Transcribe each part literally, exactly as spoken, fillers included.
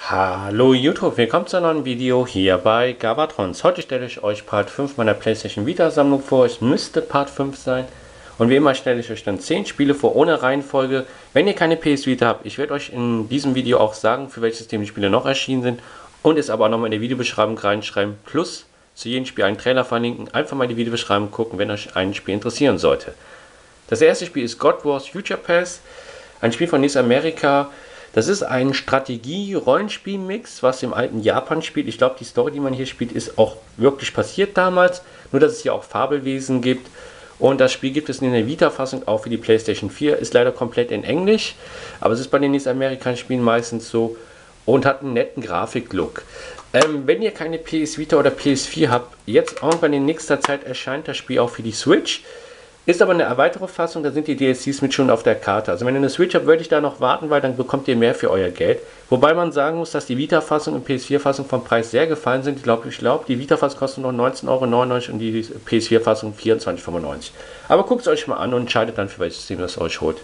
Hallo YouTube, willkommen zu einem neuen Video hier bei Gavatrons. Heute stelle ich euch Part fünf meiner PlayStation Vita Sammlung vor. Es müsste Part fünf sein. Und wie immer stelle ich euch dann zehn Spiele vor, ohne Reihenfolge. Wenn ihr keine P S Vita habt, ich werde euch in diesem Video auch sagen, für welches System die Spiele noch erschienen sind. Und es aber auch nochmal in der Videobeschreibung reinschreiben. Plus zu jedem Spiel einen Trailer verlinken. Einfach mal in die Videobeschreibung gucken, wenn euch ein Spiel interessieren sollte. Das erste Spiel ist God Wars Future Pass. Ein Spiel von NIS America. Das ist ein Strategie-Rollenspiel-Mix, was im alten Japan spielt. Ich glaube, die Story, die man hier spielt, ist auch wirklich passiert damals. Nur, dass es hier auch Fabelwesen gibt. Und das Spiel gibt es in der Vita-Fassung auch für die PlayStation vier. Ist leider komplett in Englisch. Aber es ist bei den NIS American-Spielen meistens so. Und hat einen netten Grafik-Look. Ähm, wenn ihr keine P S Vita oder P S vier habt, jetzt irgendwann in nächster Zeit erscheint das Spiel auch für die Switch. Ist aber eine erweiterte Fassung, da sind die D L Cs mit schon auf der Karte. Also wenn ihr eine Switch habt, würde ich da noch warten, weil dann bekommt ihr mehr für euer Geld. Wobei man sagen muss, dass die Vita-Fassung und P S vier-Fassung vom Preis sehr gefallen sind. Ich glaube, ich glaub, die Vita-Fassung kostet noch neunzehn Euro neunundneunzig und die P S vier-Fassung vierundzwanzig Euro fünfundneunzig. Aber guckt es euch mal an und entscheidet dann, für welches System das euch holt.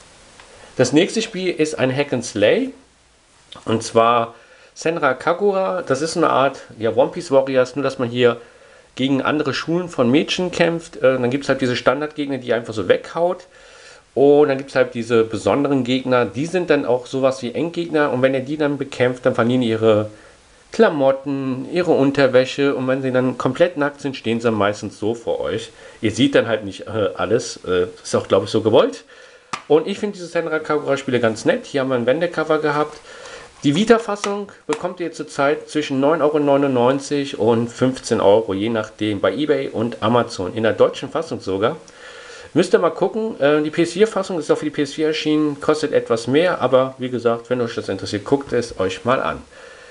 Das nächste Spiel ist ein Hack and Slay. Und zwar Senran Kagura. Das ist eine Art ja, One Piece Warriors, nur dass man hier gegen andere Schulen von Mädchen kämpft. Äh, dann gibt es halt diese Standardgegner, die einfach so weghaut. Und dann gibt es halt diese besonderen Gegner, die sind dann auch sowas wie Endgegner. Und wenn ihr die dann bekämpft, dann verlieren ihre Klamotten, ihre Unterwäsche. Und wenn sie dann komplett nackt sind, stehen sie meistens so vor euch. Ihr seht dann halt nicht äh, alles. Äh, ist auch, glaube ich, so gewollt. Und ich finde diese Senran Kagura-Spiele ganz nett. Hier haben wir ein Wendecover gehabt. Die Vita-Fassung bekommt ihr zurzeit zwischen neun Euro neunundneunzig und fünfzehn Euro, je nachdem, bei eBay und Amazon. In der deutschen Fassung sogar. Müsst ihr mal gucken. Die P S vier-Fassung ist auch für die P S vier erschienen, kostet etwas mehr, aber wie gesagt, wenn euch das interessiert, guckt es euch mal an.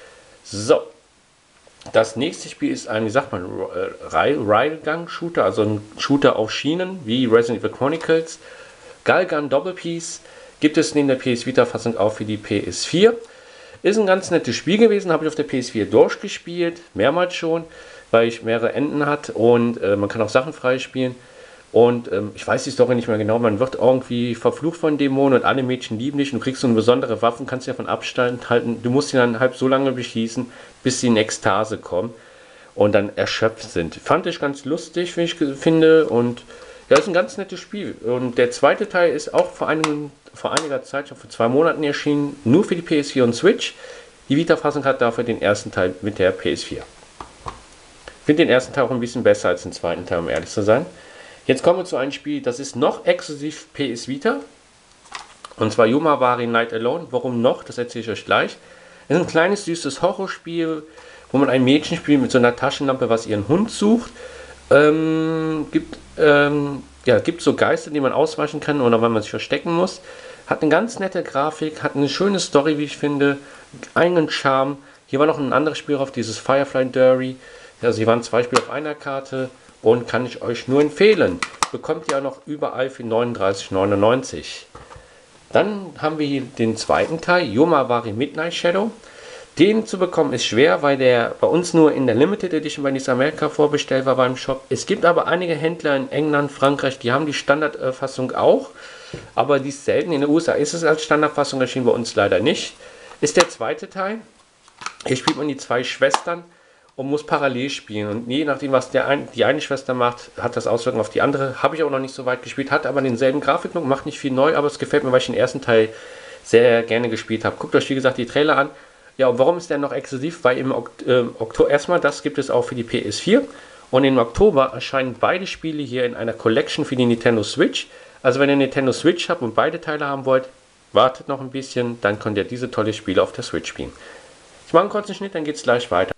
So. Das nächste Spiel ist ein, wie sagt man, Railgun-Shooter, also ein Shooter auf Schienen, wie Resident Evil Chronicles. Galgun Double Piece gibt es neben der P S Vita-Fassung auch für die P S vier. Ist ein ganz nettes Spiel gewesen, habe ich auf der P S vier durchgespielt, mehrmals schon, weil ich mehrere Enden hat und äh, man kann auch Sachen freispielen. Und ähm, ich weiß die Story nicht mehr genau, man wird irgendwie verflucht von Dämonen und alle Mädchen lieben dich und du kriegst so eine besondere Waffe und kannst sie davon Abstand halten. Du musst sie dann halb so lange beschießen, bis sie in Ekstase kommen und dann erschöpft sind. Fand ich ganz lustig, wie ich finde, und ja, ist ein ganz nettes Spiel. Und der zweite Teil ist auch vor, einigen, vor einiger Zeit, schon vor zwei Monaten erschienen, nur für die P S vier und Switch. Die Vita-Fassung hat dafür den ersten Teil mit der P S vier. Ich finde den ersten Teil auch ein bisschen besser als den zweiten Teil, um ehrlich zu sein. Jetzt kommen wir zu einem Spiel, das ist noch exklusiv P S Vita. Und zwar Yomawari Night Alone. Warum noch? Das erzähle ich euch gleich. Es ist ein kleines, süßes Horrorspiel, wo man ein Mädchen spielt mit so einer Taschenlampe, was ihren Hund sucht. Ähm, gibt, ähm, ja, gibt so Geister, die man ausweichen kann oder wenn man sich verstecken muss. Hat eine ganz nette Grafik, hat eine schöne Story, wie ich finde, einen Charme. Hier war noch ein anderes Spiel drauf, dieses Firefly Derby. Also hier waren zwei Spiele auf einer Karte und kann ich euch nur empfehlen. Bekommt ihr auch noch überall für neununddreißig neunundneunzig. Dann haben wir hier den zweiten Teil, Yomawari Midnight Shadow. Den zu bekommen ist schwer, weil der bei uns nur in der Limited Edition bei NIS America vorbestellt war beim Shop. Es gibt aber einige Händler in England, Frankreich, die haben die Standardfassung auch. Aber die ist selten. In den U S A ist es als Standardfassung erschienen, bei uns leider nicht. Ist der zweite Teil. Hier spielt man die zwei Schwestern und muss parallel spielen. Und je nachdem, was der ein, die eine Schwester macht, hat das Auswirkungen auf die andere. Habe ich auch noch nicht so weit gespielt. Hat aber denselben Grafiklook, macht nicht viel neu, aber es gefällt mir, weil ich den ersten Teil sehr gerne gespielt habe. Guckt euch, wie gesagt, die Trailer an. Ja, und warum ist der noch exklusiv? Weil im Oktober, erstmal, das gibt es auch für die P S vier. Und im Oktober erscheinen beide Spiele hier in einer Collection für die Nintendo Switch. Also wenn ihr eine Nintendo Switch habt und beide Teile haben wollt, wartet noch ein bisschen, dann könnt ihr diese tolle Spiele auf der Switch spielen. Ich mache einen kurzen Schnitt, dann geht es gleich weiter.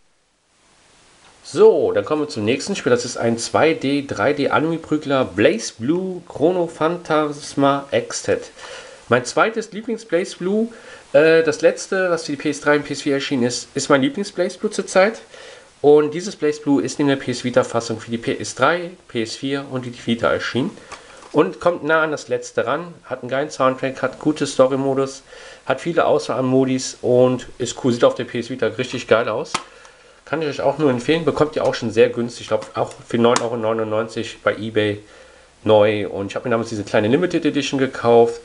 So, dann kommen wir zum nächsten Spiel. Das ist ein zwei D, drei D Anime-Prügler Blaze Blue Chrono Phantasma Extet. Mein zweites Lieblings-Blaze Blue. Äh, das letzte, was für die P S drei und P S vier erschienen ist, ist mein Lieblings-Blaze Blue zurzeit. Und dieses Blaze Blue ist in der P S Vita-Fassung für die P S drei, P S vier und die Vita erschienen. Und kommt nah an das letzte ran. Hat einen geilen Soundtrack, hat gute Story-Modus, hat viele Auswahl an Modis und ist cool. Sieht auf der P S Vita richtig geil aus. Kann ich euch auch nur empfehlen. Bekommt ihr auch schon sehr günstig. Ich glaube auch für neun Euro neunundneunzig bei eBay neu. Und ich habe mir damals diese kleine Limited Edition gekauft.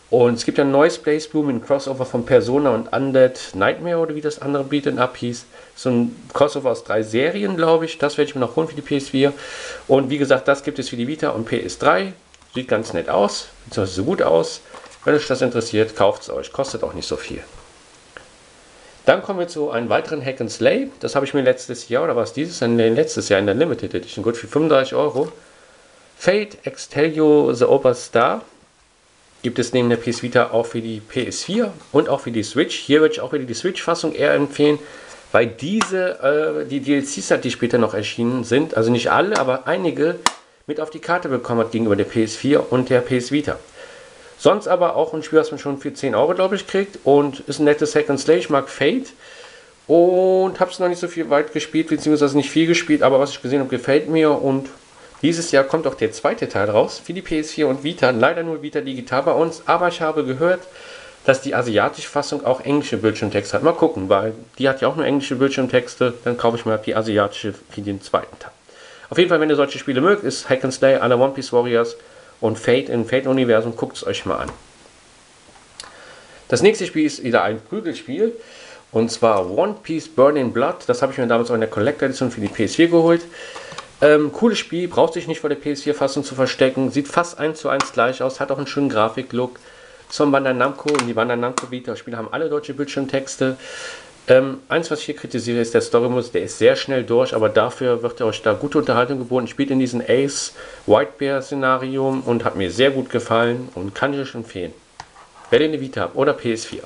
Und es gibt ja ein neues Blaze Blue mit einem Crossover von Persona und Undead Nightmare oder wie das andere Beat'em Up hieß. So ein Crossover aus drei Serien, glaube ich. Das werde ich mir noch holen für die P S vier. Und wie gesagt, das gibt es für die Vita und P S drei. Sieht ganz nett aus, beziehungsweise so gut aus. Wenn euch das interessiert, kauft es euch. Kostet auch nicht so viel. Dann kommen wir zu einem weiteren Hack and Slay. Das habe ich mir letztes Jahr, oder war es dieses Jahr? Nee, letztes Jahr in der Limited Edition. Gut, für fünfunddreißig Euro. Fate Extelio The Overstar. Gibt es neben der P S Vita auch für die P S vier und auch für die Switch. Hier würde ich auch wieder die Switch-Fassung eher empfehlen, weil diese, äh, die D L Cs, die später noch erschienen sind, also nicht alle, aber einige, mit auf die Karte bekommen hat gegenüber der P S vier und der P S Vita. Sonst aber auch ein Spiel, was man schon für zehn Euro, glaube ich, kriegt und ist ein nettes Hack and Slay. Ich mag Fate und habe es noch nicht so viel weit gespielt, beziehungsweise nicht viel gespielt, aber was ich gesehen habe, gefällt mir. Und dieses Jahr kommt auch der zweite Teil raus für die P S vier und Vita. Leider nur Vita digital bei uns, aber ich habe gehört, dass die asiatische Fassung auch englische Bildschirmtexte hat. Mal gucken, weil die hat ja auch nur englische Bildschirmtexte. Dann kaufe ich mir die asiatische für den zweiten Teil. Auf jeden Fall, wenn ihr solche Spiele mögt, ist Hack and Slay aller One Piece Warriors und Fate im Fate-Universum, guckt es euch mal an. Das nächste Spiel ist wieder ein Prügelspiel. Und zwar One Piece Burning Blood. Das habe ich mir damals auch in der Collector Edition für die P S vier geholt. Ähm, cooles Spiel, braucht sich nicht vor der P S vier Fassung zu verstecken. Sieht fast eins zu eins gleich aus, hat auch einen schönen Grafiklook. Zum Bandai Namco und die Bandai Namco Vita Spiele haben alle deutsche Bildschirmtexte. Ähm, eins, was ich hier kritisiere, ist der Story-Modus. Der ist sehr schnell durch, aber dafür wird euch da gute Unterhaltung geboten. Spielt in diesem Ace Whitebear Szenario und hat mir sehr gut gefallen und kann ich euch empfehlen. Wer den eine Vita habt oder P S vier.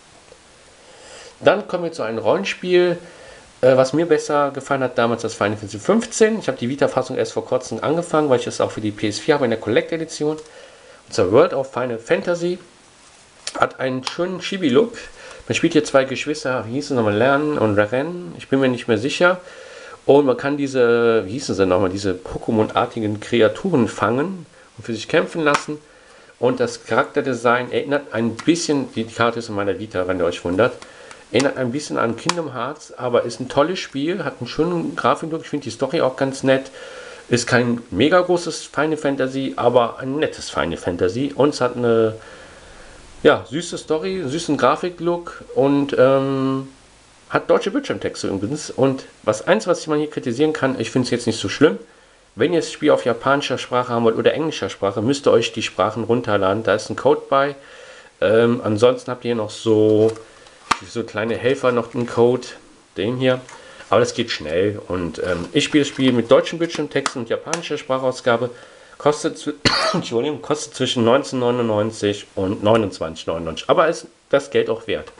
Dann kommen wir zu einem Rollenspiel, äh, was mir besser gefallen hat damals als Final Fantasy fünfzehn. Ich habe die Vita-Fassung erst vor kurzem angefangen, weil ich es auch für die P S vier habe in der Collect Edition. Und zwar World of Final Fantasy. Hat einen schönen Chibi-Look. Man spielt hier zwei Geschwister, wie hießen sie nochmal, Lernen und Reren, ich bin mir nicht mehr sicher. Und man kann diese, wie hießen sie nochmal, diese Pokémon-artigen Kreaturen fangen und für sich kämpfen lassen. Und das Charakterdesign erinnert ein bisschen, die Karte ist in meiner Vita, wenn ihr euch wundert, erinnert ein bisschen an Kingdom Hearts, aber ist ein tolles Spiel, hat einen schönen Grafiklook, ich finde die Story auch ganz nett. Ist kein mega großes Final Fantasy, aber ein nettes Final Fantasy. Und es hat eine ja, süße Story, süßen Grafiklook und ähm, hat deutsche Bildschirmtexte übrigens. Und was eins, was ich mal hier kritisieren kann, ich finde es jetzt nicht so schlimm. Wenn ihr das Spiel auf japanischer Sprache haben wollt oder englischer Sprache, müsst ihr euch die Sprachen runterladen. Da ist ein Code bei. Ähm, ansonsten habt ihr hier noch so, so kleine Helfer, noch einen Code, den hier. Aber das geht schnell. Und ähm, ich spiele das Spiel mit deutschen Bildschirmtexten und japanischer Sprachausgabe. Kostet, Entschuldigung, kostet zwischen neunzehn neunundneunzig und neunundzwanzig neunundneunzig. Aber ist das Geld auch wert.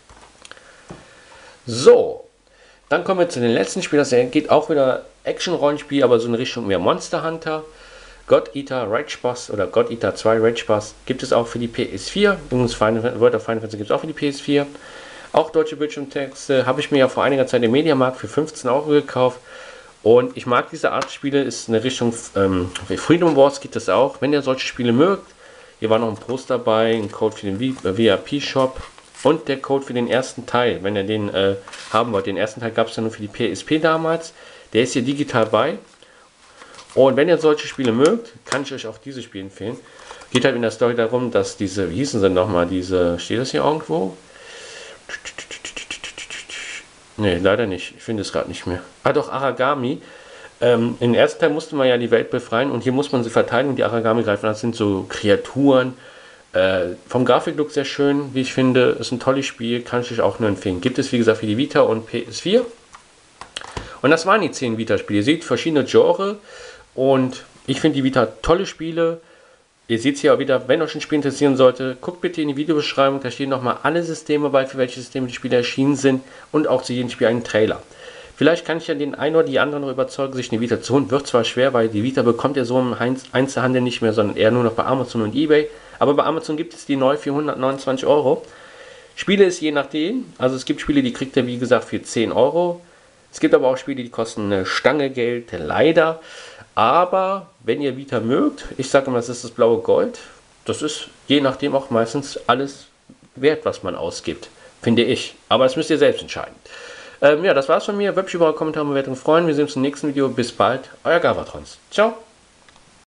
So, dann kommen wir zu den letzten Spielen. Das geht auch wieder Action-Rollenspiel, aber so in Richtung mehr Monster Hunter. God Eater Rage Boss oder God Eater zwei Rage Boss gibt es auch für die P S vier. Übrigens World of Final Fantasy gibt es auch für die P S vier. Auch deutsche Bildschirmtexte habe ich mir ja vor einiger Zeit im Mediamarkt für fünfzehn Euro gekauft. Und ich mag diese Art Spiele, ist eine Richtung ähm, Freedom Wars gibt es auch. Wenn ihr solche Spiele mögt, hier war noch ein Post dabei, ein Code für den V I P-Shop und der Code für den ersten Teil, wenn ihr den äh, haben wollt. Den ersten Teil gab es ja nur für die P S P damals, der ist hier digital bei. Und wenn ihr solche Spiele mögt, kann ich euch auch diese Spiele empfehlen. Geht halt in der Story darum, dass diese, wie hießen sie nochmal, diese, steht das hier irgendwo? Ne, leider nicht. Ich finde es gerade nicht mehr. Ah doch, Aragami. Ähm, Im ersten Teil musste man ja die Welt befreien und hier muss man sie verteidigen und die Aragami greifen. Das sind so Kreaturen. Äh, vom Grafiklook sehr schön, wie ich finde. Ist ein tolles Spiel, kann ich euch auch nur empfehlen. Gibt es wie gesagt für die Vita und P S vier. Und das waren die zehn Vita-Spiele. Ihr seht verschiedene Genres und ich finde die Vita tolle Spiele. Ihr seht es hier auch wieder, wenn euch ein Spiel interessieren sollte, guckt bitte in die Videobeschreibung, da stehen nochmal alle Systeme bei, für welche Systeme die Spiele erschienen sind und auch zu jedem Spiel einen Trailer. Vielleicht kann ich ja den einen oder die anderen noch überzeugen, sich eine Vita zu holen. Wird zwar schwer, weil die Vita bekommt ihr so im Einzelhandel nicht mehr, sondern eher nur noch bei Amazon und eBay. Aber bei Amazon gibt es die neu für hundertneunundzwanzig Euro. Spiele ist je nachdem, also es gibt Spiele, die kriegt ihr wie gesagt für zehn Euro. Es gibt aber auch Spiele, die kosten eine Stange Geld, leider. Aber wenn ihr Vita mögt, ich sage immer, das ist das blaue Gold. Das ist je nachdem auch meistens alles wert, was man ausgibt, finde ich. Aber das müsst ihr selbst entscheiden. Ähm, ja, das war's von mir. Würde mich über eure Kommentare und Bewertungen freuen. Wir sehen uns im nächsten Video. Bis bald. Euer Gavatrons. Ciao.